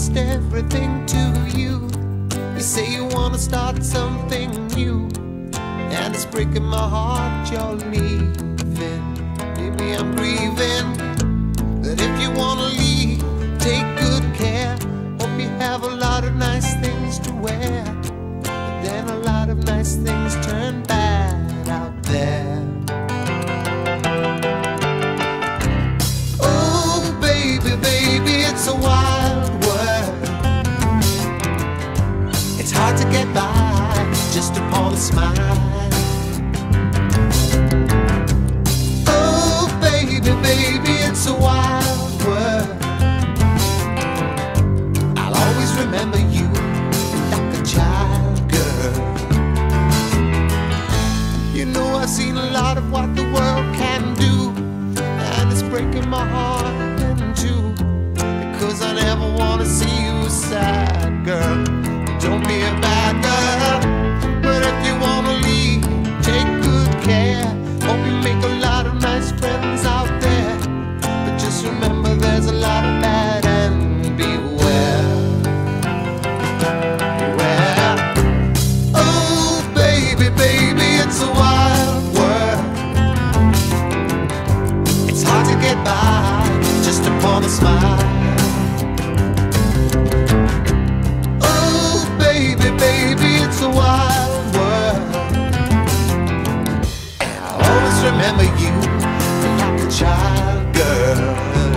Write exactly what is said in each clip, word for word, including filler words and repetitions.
promised everything to you. You say you wanna start something new, and it's breaking my heart you're leaving. Maybe I'm grieving, but if you wanna leave, take good care. Hope you have a lot of nice things to wear, but then a lot of nice things turn bad out there. Oh baby, baby, it's a wild world. It's hard to get by just upon a smile. Oh baby, baby, it's a wild world. I'll always remember you like a child, girl. You know I've seen a lot of what the world can do, and it's breaking my heart in two, because I never wanna see you sad, girl. Don't be a bad girl, but if you wanna leave, take good care. Hope you make a lot of nice friends out there, but just remember there's a lot of bad, and beware, beware. Oh baby, baby, it's a wild world. It's hard to get by just upon a smile. Baby, baby, it's a wild world, and I'll always remember you like a child, girl.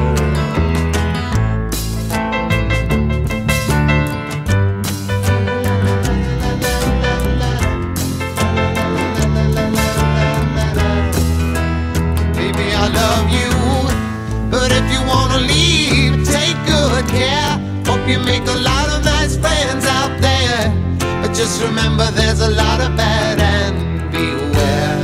Baby, I love you, but if you wanna leave, take good care. Hope you make a lot of nice friends out there, but just remember there's a lot of bad, and beware.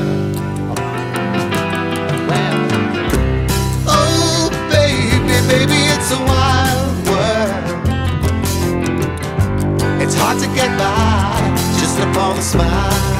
Well, oh baby, baby, it's a wild world. It's hard to get by just upon a smile.